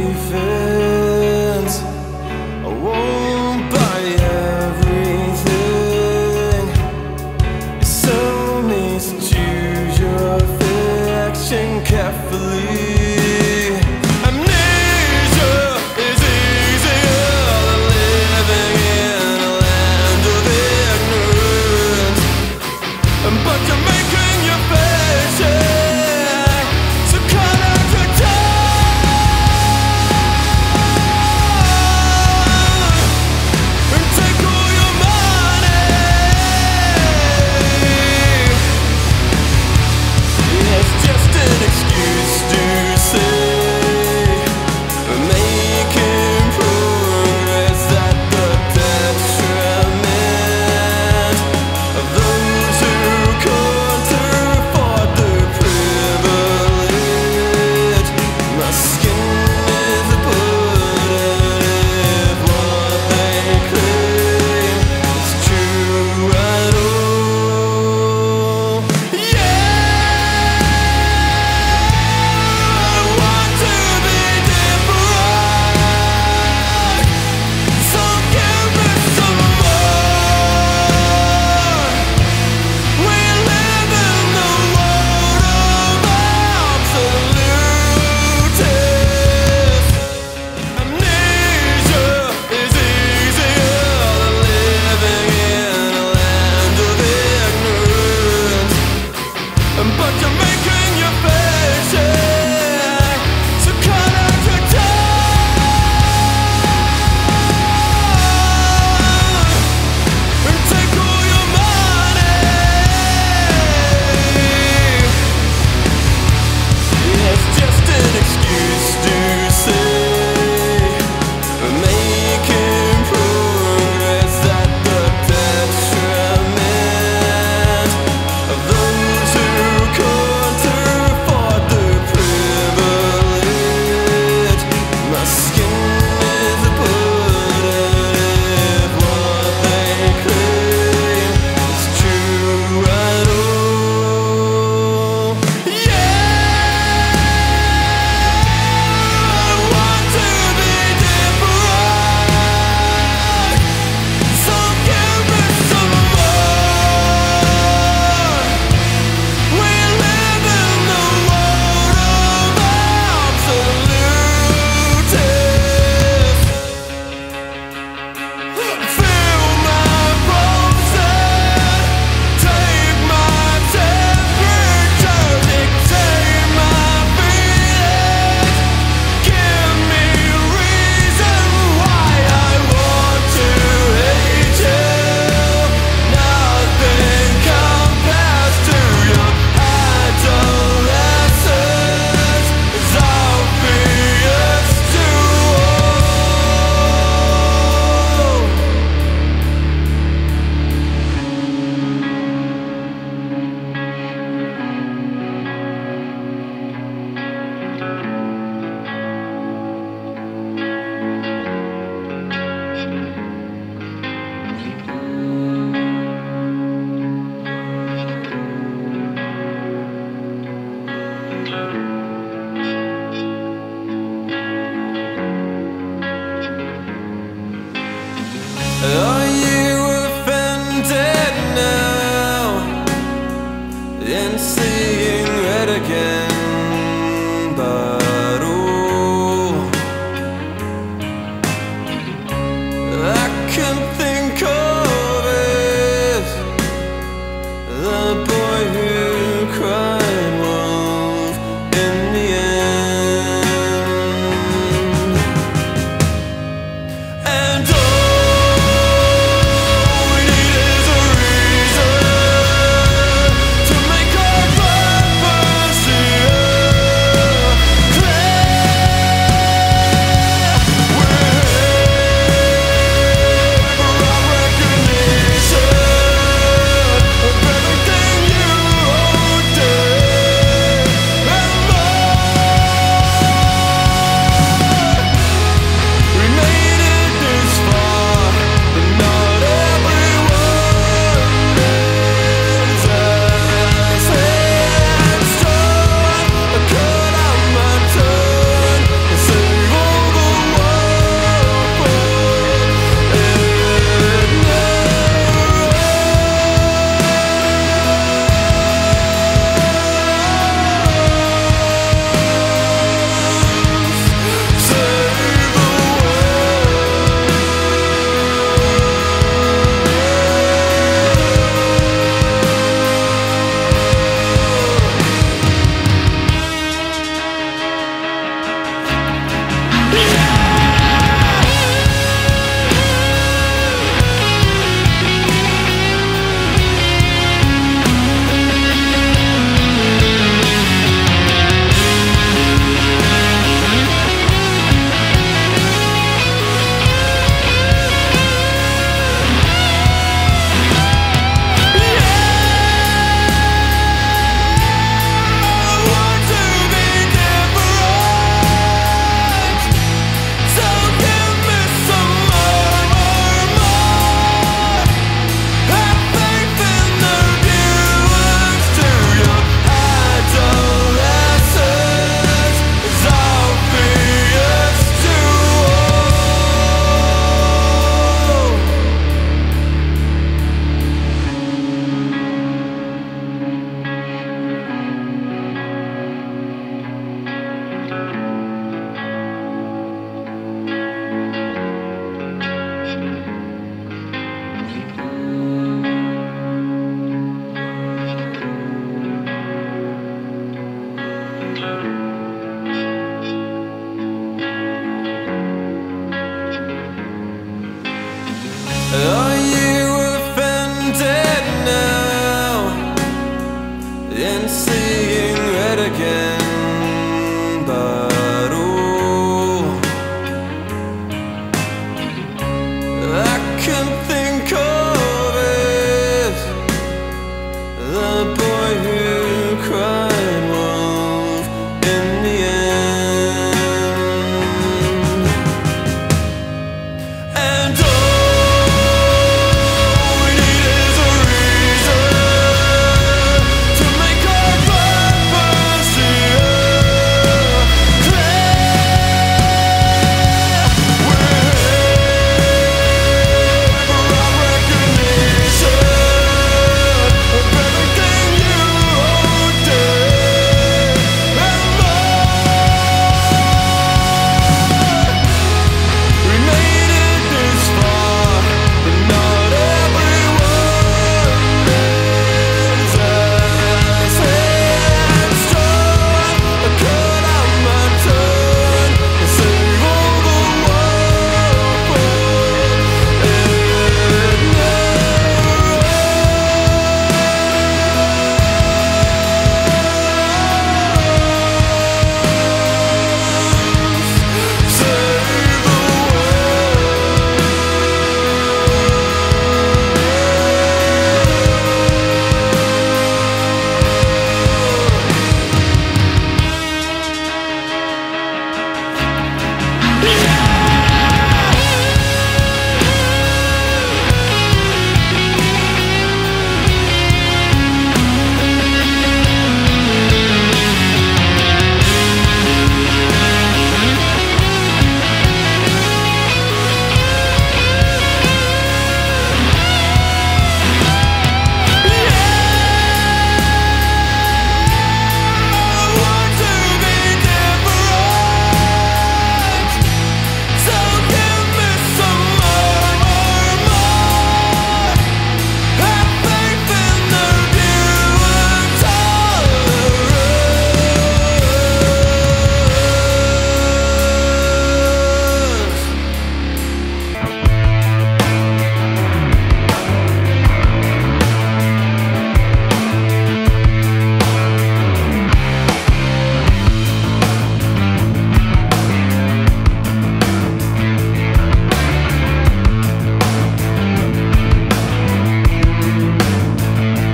defense. I won't buy everything. So misuse your affection carefully. But you're making your face, so cut out your tongue and take all your money. It's just an excuse to say we're making progress at the detriment of those who can't afford the privilege. My skin is a bullet if what they claim is true at all. Yeah, I want to be different, so give me some more. We live in the world of absolutes. Amnesia is easier than living in a land of ignorance. But you're making your face, so cut out your tongue and take all your money. It's just an excuse to say we're making progress at the detriment of those who can't afford the privilege. My skin is a bullet if what they claim is true at all. Yeah, I want to be different, so give me some more. We live in the world of absolutes. Feel my pulses, take my temperature, dictate my feelings. Give me a reason why I want to hate you. Nothing compares to your adolescence. It's obvious to all.